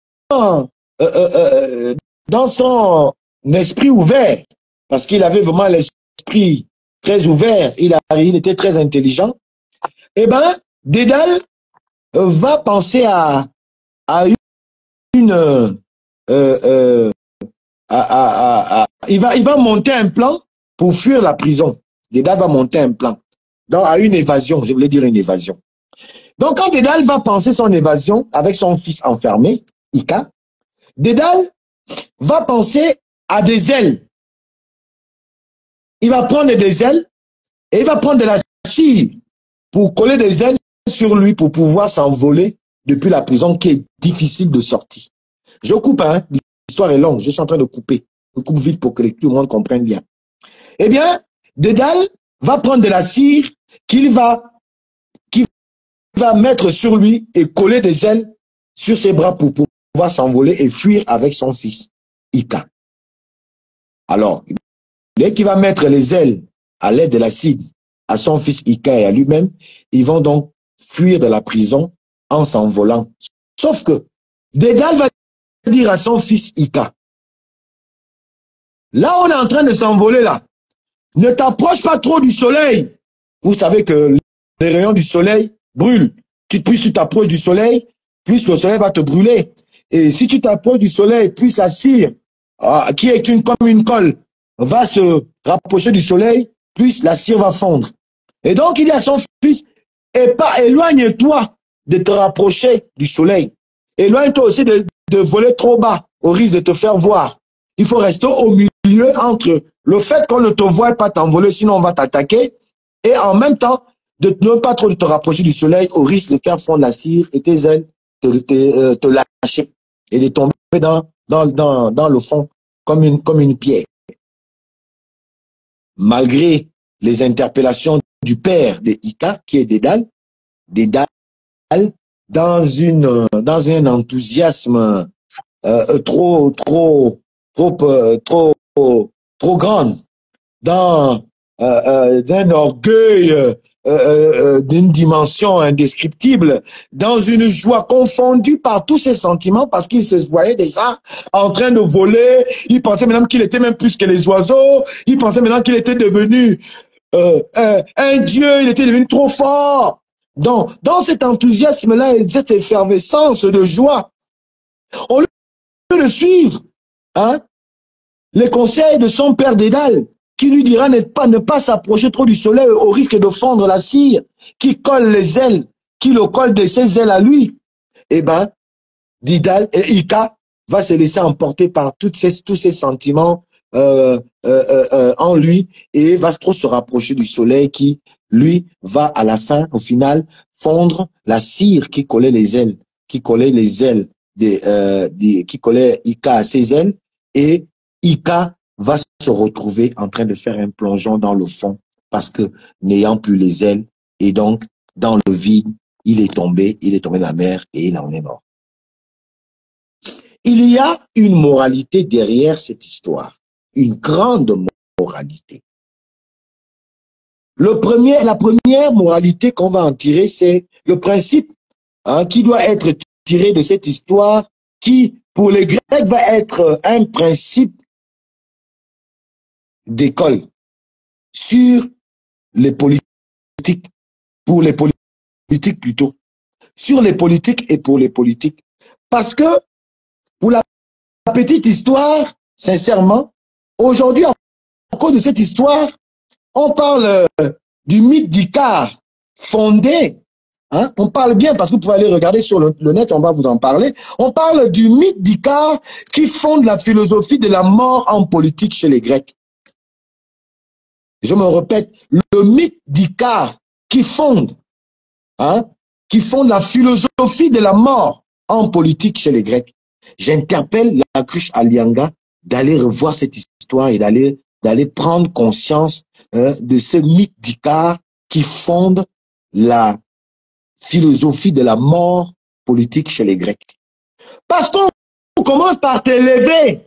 [SPEAKER 2] son esprit ouvert, parce qu'il avait vraiment l'esprit très ouvert, il était très intelligent, eh bien, Dédale va penser à il va monter un plan pour fuir la prison. Dédale va monter un plan. Donc, à une évasion, je voulais dire une évasion. Donc, quand Dédale va penser son évasion avec son fils enfermé, Ika, Dédale va penser à des ailes. Il va prendre des ailes et il va prendre de la cire pour coller des ailes sur lui pour pouvoir s'envoler depuis la prison qui est difficile de sortir. Je coupe, hein, l'histoire est longue, je suis en train de couper. Je coupe vite pour que tout le monde comprenne bien. Eh bien, Dédale va prendre de la cire qu'il va mettre sur lui et coller des ailes sur ses bras pour pouvoir s'envoler et fuir avec son fils, Ika. Alors, dès qu'il va mettre les ailes à l'aide de la cire à son fils Ika et à lui-même, ils vont donc fuir de la prison en s'envolant. Sauf que Dédale va dire à son fils Ika, là on est en train de s'envoler là, ne t'approche pas trop du soleil. Vous savez que les rayons du soleil brûlent. Plus tu t'approches du soleil, plus le soleil va te brûler. Et si tu t'approches du soleil, plus la cire, qui est comme une colle, va se rapprocher du soleil, plus la cire va fondre. Et donc il dit à son fils, éloigne-toi de te rapprocher du soleil. Éloigne-toi aussi de voler trop bas, au risque de te faire voir. Il faut rester au milieu entre le fait qu'on ne te voit pas t'envoler, sinon on va t'attaquer, et en même temps, de ne pas trop te rapprocher du soleil, au risque de faire fondre la cire et tes ailes te lâcher et de tomber dans le fond comme une pierre. Malgré les interpellations du père de Ika, qui est Dédale, dans un enthousiasme trop grand, dans un orgueil d'une dimension indescriptible, dans une joie confondue par tous ses sentiments, parce qu'il se voyait déjà en train de voler. Il pensait maintenant qu'il était même plus que les oiseaux. Il pensait maintenant qu'il était devenu un dieu. Il était devenu trop fort. Donc, dans cet enthousiasme-là et cette effervescence de joie, au lieu de suivre les conseils de son père Dédale, qui lui dira ne pas s'approcher trop du soleil au risque de fondre la cire, qui colle les ailes, qui le colle de ses ailes à lui, eh ben, Dédale et Ika va se laisser emporter par tous ces sentiments en lui et va trop se rapprocher du soleil qui, lui, va à la fin, au final, fondre la cire qui collait les ailes, qui collait Ika à ses ailes, et Ika va se retrouver en train de faire un plongeon dans le fond parce que n'ayant plus les ailes et donc dans le vide, il est tombé dans la mer et il en est mort. Il y a une moralité derrière cette histoire, une grande moralité. La première moralité qu'on va en tirer, c'est le principe qui doit être tiré de cette histoire, qui pour les Grecs va être un principe d'école sur les politiques, pour les politiques plutôt, sur les politiques et pour les politiques. Parce que, pour la petite histoire, sincèrement, aujourd'hui, à cause de cette histoire, on parle du mythe d'Icare fondé, on parle bien parce que vous pouvez aller regarder sur le net, on va vous en parler. On parle du mythe d'Icare qui fonde la philosophie de la mort en politique chez les Grecs. Je me répète, le mythe d'Icare qui fonde la philosophie de la mort en politique chez les Grecs. J'interpelle la cruche Alianga d'aller revoir cette histoire et d'aller prendre conscience de ce mythe d'Icare qui fonde la philosophie de la mort politique chez les Grecs. Parce qu'on commence par t'élever.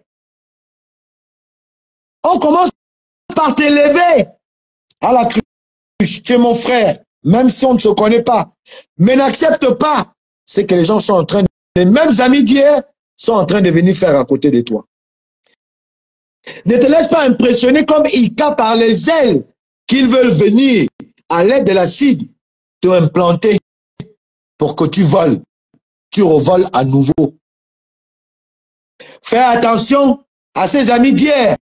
[SPEAKER 2] On commence par t'élever à la cruche. Tu es mon frère, même si on ne se connaît pas. Mais n'accepte pas ce que les gens sont en train de... Les mêmes amis d'hier sont en train de venir faire à côté de toi. Ne te laisse pas impressionner comme Ika par les ailes qu'ils veulent venir à l'aide de l'acide te implanter pour que tu voles. Tu revoles à nouveau. Fais attention à ces amis d'hier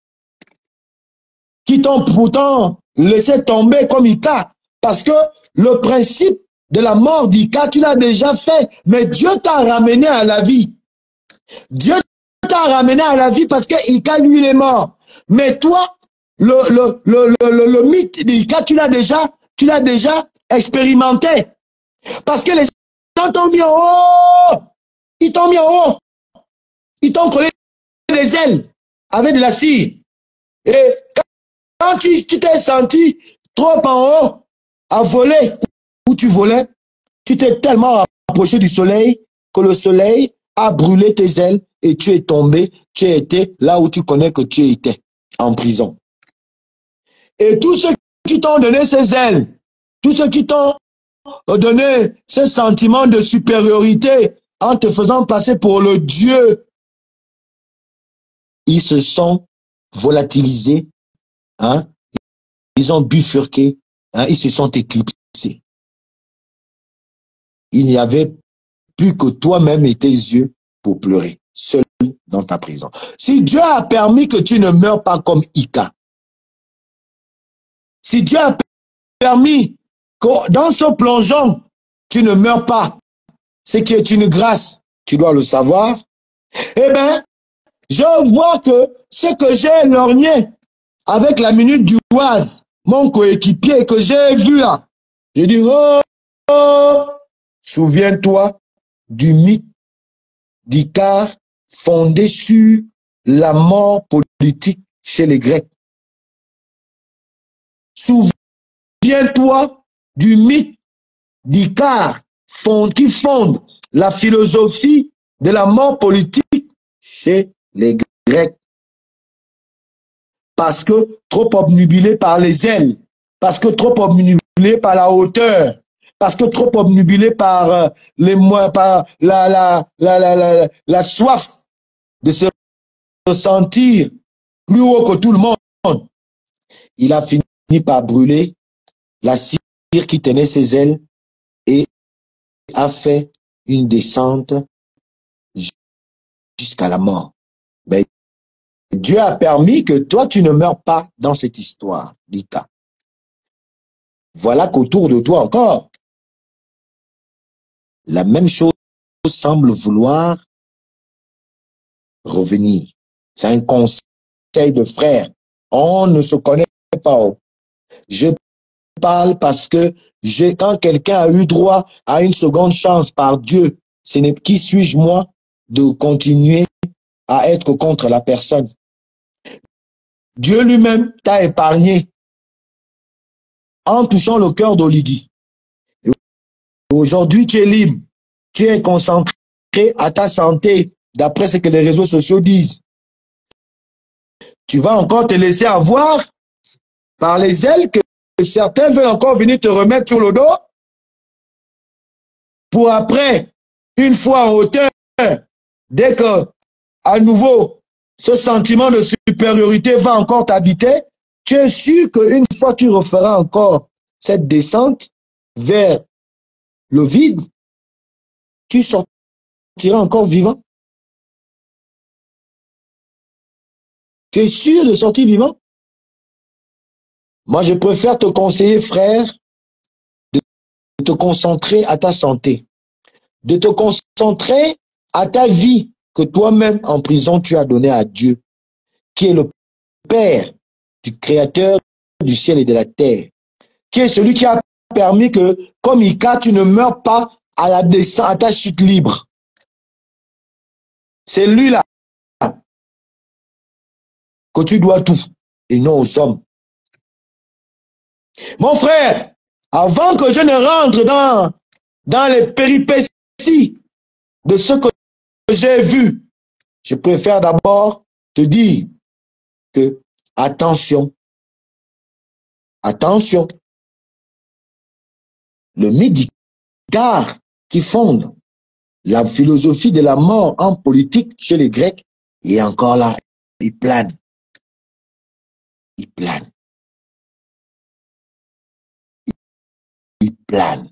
[SPEAKER 2] qui t'ont pourtant laissé tomber comme Ika. Parce que le principe de la mort d'Ika, tu l'as déjà fait. Mais Dieu t'a ramené à la vie. Dieu t'a ramené à la vie parce que Ika, lui, il est mort. Mais toi, le mythe d'Ika, tu l'as déjà expérimenté. Parce que les gens t'ont mis en haut. Ils t'ont mis en haut. Ils t'ont collé les ailes avec de la cire. Et quand tu t'es senti trop en haut, à voler, où tu volais, tu t'es tellement rapproché du soleil que le soleil a brûlé tes ailes et tu es tombé, tu as été là où tu connais que tu étais, en prison. Et tous ceux qui t'ont donné ces ailes, tous ceux qui t'ont donné ce sentiment de supériorité en te faisant passer pour le Dieu, ils se sont volatilisés, ils ont bifurqué, ils se sont éclipsés. Il n'y avait plus que toi-même et tes yeux pour pleurer, seul dans ta prison. Si Dieu a permis que tu ne meurs pas comme Ika, si Dieu a permis que dans ce plongeon, tu ne meurs pas, c'est qui est une grâce, tu dois le savoir, eh bien, je vois que ce que j'ai lorgné avec la minute du Oise, mon coéquipier que j'ai vu là, j'ai dit, oh, souviens-toi du mythe d'Icare fondé sur la mort politique chez les Grecs. Souviens-toi du mythe d'Icare qui fonde la philosophie de la mort politique chez les Grecs. Parce que trop obnubilé par les ailes, parce que trop obnubilé par la hauteur, parce que trop obnubilé par par la soif de se ressentir plus haut que tout le monde, il a fini par brûler la cire qui tenait ses ailes et a fait une descente jusqu'à la mort. Mais Dieu a permis que toi, tu ne meurs pas dans cette histoire, Dika. Voilà qu'autour de toi encore, la même chose semble vouloir revenir. C'est un conseil de frère. On ne se connaît pas. Je parle parce que quand quelqu'un a eu droit à une seconde chance par Dieu, ce n'est qui suis-je moi de continuer à être contre la personne. Dieu lui-même t'a épargné en touchant le cœur d'Oligi. Aujourd'hui, tu es libre. Tu es concentré à ta santé, d'après ce que les réseaux sociaux disent. Tu vas encore te laisser avoir par les ailes que certains veulent encore venir te remettre sur le dos pour après, une fois en hauteur, dès que, à nouveau, ce sentiment de supériorité va encore t'habiter, tu es sûr qu'une fois tu referas encore cette descente vers le vide, tu sortiras encore vivant. Tu es sûr de sortir vivant? Moi, je préfère te conseiller, frère, de te concentrer à ta santé, de te concentrer à ta vie que toi-même en prison tu as donnée à Dieu, qui est le Père du Créateur du ciel et de la terre, qui est celui qui a permis que, comme Ika, tu ne meurs pas à la descente, à ta chute libre. C'est lui-là que tu dois tout, et non aux hommes. Mon frère, avant que je ne rentre dans les péripéties de ce que j'ai vu, je préfère d'abord te dire que, attention, attention, le mythe d'Icare qui fonde la philosophie de la mort en politique chez les Grecs est encore là, il plane, il plane, il plane.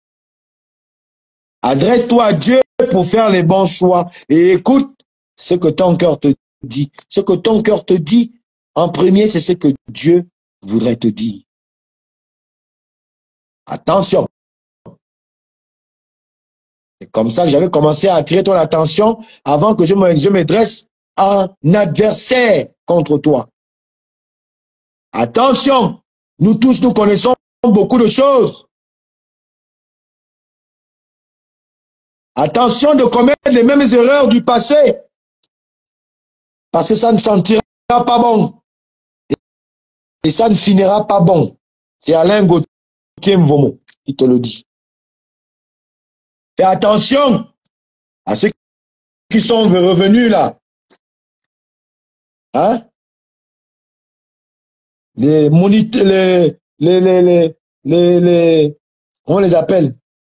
[SPEAKER 2] Adresse-toi à Dieu pour faire les bons choix et écoute ce que ton cœur te dit. Ce que ton cœur te dit, en premier, c'est ce que Dieu voudrait te dire. Attention. C'est comme ça que j'avais commencé à attirer ton attention avant que je me dresse à un adversaire contre toi. Attention, nous tous, nous connaissons beaucoup de choses. Attention de commettre les mêmes erreurs du passé, parce que ça ne sentira pas bon. Et ça ne finira pas bon. C'est Alain Gauthier Mvomo qui te le dit. Fais attention à ceux qui sont revenus là. Hein? Les moniteurs, on les appelle?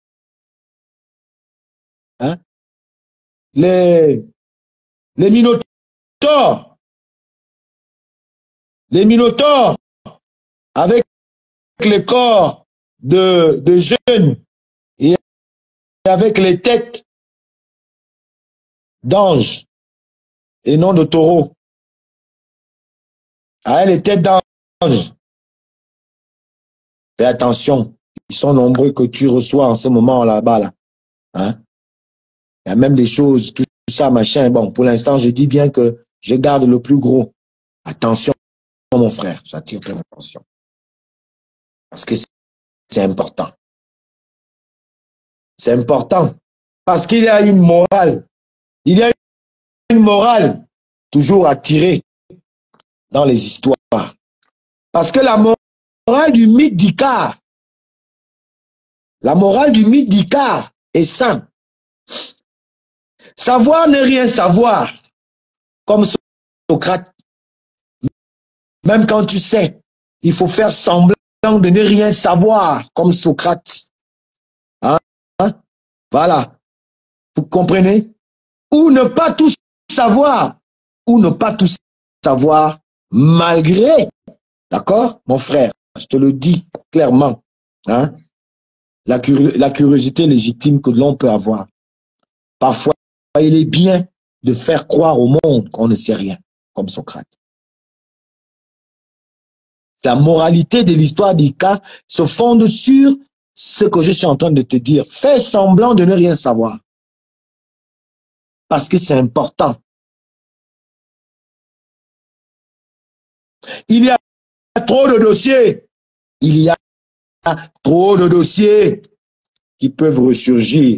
[SPEAKER 2] Hein? Les minotaures. Les minotaures avec les corps de jeunes et avec les têtes d'anges et non de taureaux. Ah, les têtes d'anges. Fais attention, ils sont nombreux que tu reçois en ce moment là-bas. Là. Hein? Il y a même des choses, tout ça, machin. Bon, pour l'instant, je dis bien que je garde le plus gros. Attention, mon frère, j'attire ton attention. Parce que c'est important. C'est important. Parce qu'il y a une morale. Il y a une morale toujours à tirer dans les histoires. Parce que la morale du mythe d'Icare, la morale du mythe d'Icare est simple. Savoir n'est rien savoir, comme Socrate. Même quand tu sais, il faut faire semblant de ne rien savoir, comme Socrate. Hein? Voilà. Vous comprenez? Ou ne pas tout savoir, ou ne pas tout savoir malgré, d'accord, mon frère, je te le dis clairement, hein, la curiosité légitime que l'on peut avoir. Parfois, il est bien de faire croire au monde qu'on ne sait rien, comme Socrate. La moralité de l'histoire d'Icare se fonde sur ce que je suis en train de te dire. Fais semblant de ne rien savoir. Parce que c'est important. Il y a trop de dossiers. Il y a trop de dossiers qui peuvent ressurgir.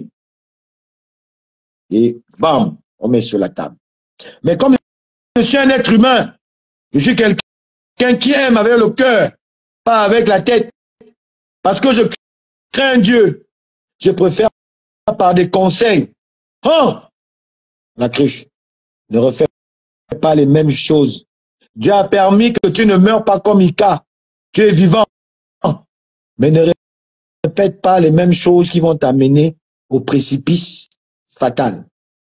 [SPEAKER 2] Et bam, on met sur la table. Mais comme je suis un être humain, je suis quelqu'un qui aime avec le cœur, pas avec la tête. Parce que je crains Dieu. Je préfère par des conseils. Oh, la cruche, ne refais pas les mêmes choses. Dieu a permis que tu ne meurs pas comme Ika. Tu es vivant. Mais ne répète pas les mêmes choses qui vont t'amener au précipice fatal.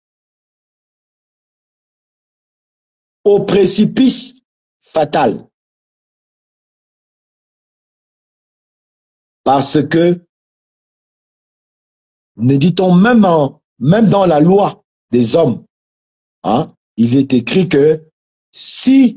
[SPEAKER 2] Au précipice fatal. Parce que, ne dit-on même dans la loi des hommes, hein, il est écrit que si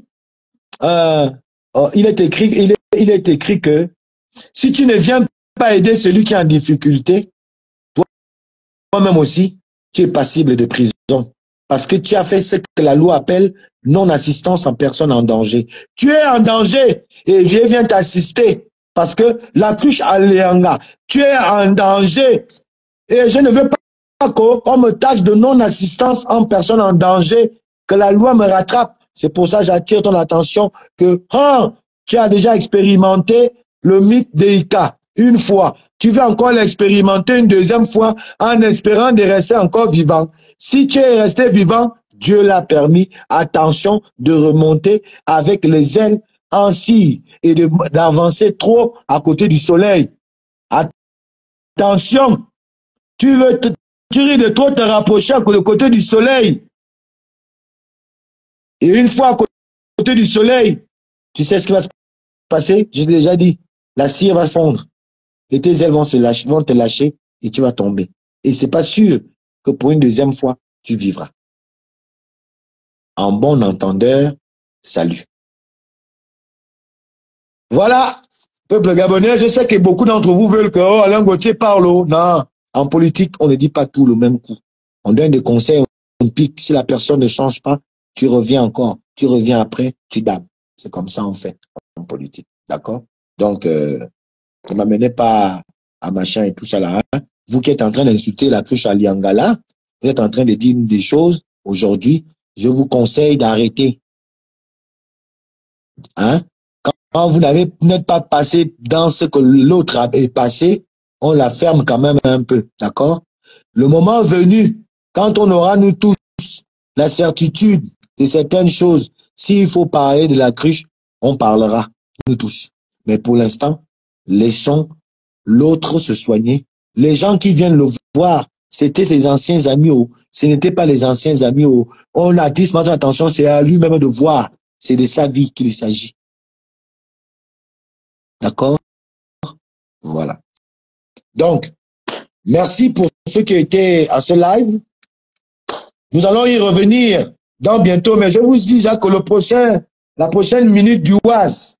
[SPEAKER 2] il est écrit que si tu ne viens pas aider celui qui est en difficulté, toi-même aussi, tu es passible de prison. Parce que tu as fait ce que la loi appelle non-assistance en personne en danger. Tu es en danger et je viens t'assister. Parce que la cruche à Léanga, tu es en danger. Et je ne veux pas qu'on me tâche de non-assistance en personne en danger, que la loi me rattrape. C'est pour ça que j'attire ton attention que tu as déjà expérimenté le mythe d'Ika une fois. Tu veux encore l'expérimenter une deuxième fois en espérant de rester encore vivant. Si tu es resté vivant, Dieu l'a permis. Attention de remonter avec les ailes en cire et d'avancer trop à côté du soleil. Attention, tu risques de trop te rapprocher à côté du soleil. Et une fois à côté du soleil, tu sais ce qui va se passer? J'ai déjà dit, la cire va fondre. Et tes ailes vont te lâcher et tu vas tomber. Et c'est pas sûr que pour une deuxième fois, tu vivras. En bon entendeur, salut. Voilà, peuple gabonais, je sais que beaucoup d'entre vous veulent que Alain Gauthier parle. Non, en politique, on ne dit pas tout le même coup. On donne des conseils, on pique. Si la personne ne change pas, tu reviens encore. Tu reviens après, tu dames. C'est comme ça on fait en politique. D'accord? Donc, ne m'amenez pas à machin et tout ça là. Hein? Vous qui êtes en train d'insulter la cruche à Liangala, vous êtes en train de dire des choses. Aujourd'hui, je vous conseille d'arrêter. Hein? Quand vous n'êtes pas passé dans ce que l'autre est passé, on la ferme quand même un peu. D'accord? Le moment venu, quand on aura nous tous la certitude de certaines choses, s'il faut parler de la cruche, on parlera, nous tous. Mais pour l'instant, laissons l'autre se soigner. Les gens qui viennent le voir, c'était ses anciens amis. Ce n'étaient pas les anciens amis. On a dit ce matin, attention, c'est à lui-même de voir. C'est de sa vie qu'il s'agit. D'accord? Voilà. Donc, merci pour ceux qui étaient à ce live. Nous allons y revenir dans bientôt, mais je vous dis déjà que la prochaine minute du Oise,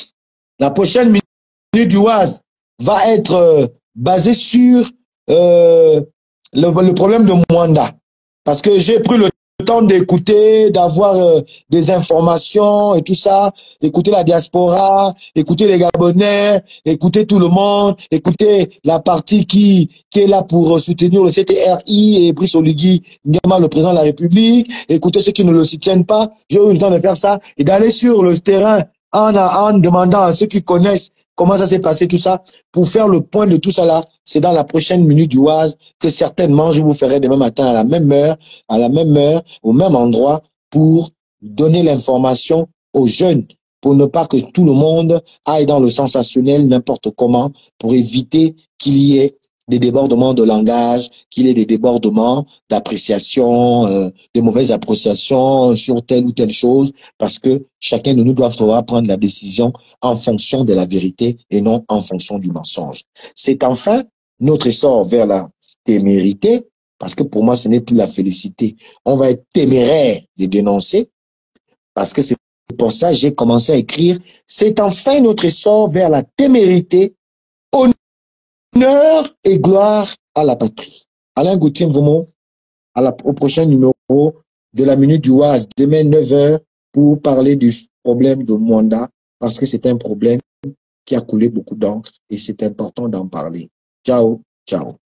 [SPEAKER 2] va être basée sur le problème de Mwanda. Parce que j'ai pris le temps d'écouter, d'avoir des informations et tout ça, écouter la diaspora, écouter les Gabonais, écouter tout le monde, écouter la partie qui est là pour soutenir le CTRI et Brice Oligui Nguema, le président de la République, écouter ceux qui ne le soutiennent pas. J'ai eu le temps de faire ça et d'aller sur le terrain en demandant à ceux qui connaissent comment ça s'est passé, tout ça, pour faire le point de tout ça là. C'est dans la prochaine minute du Oise que certainement je vous ferai demain matin à la même heure, au même endroit, pour donner l'information aux jeunes, pour ne pas que tout le monde aille dans le sensationnel n'importe comment, pour éviter qu'il y ait des débordements de langage, qu'il y ait des débordements d'appréciation, de mauvaises appréciations sur telle ou telle chose, parce que chacun de nous doit savoir prendre la décision en fonction de la vérité et non en fonction du mensonge. C'est enfin notre essor vers la témérité, parce que pour moi, ce n'est plus la félicité. On va être téméraire de dénoncer, parce que c'est pour ça que j'ai commencé à écrire. C'est enfin notre essor vers la témérité, honneur et gloire à la patrie. Alain Gauthier Vomon, au prochain numéro de la Minute du Oise, demain 9h, pour parler du problème de Mwanda, parce que c'est un problème qui a coulé beaucoup d'encre et c'est important d'en parler. Ciao, ciao.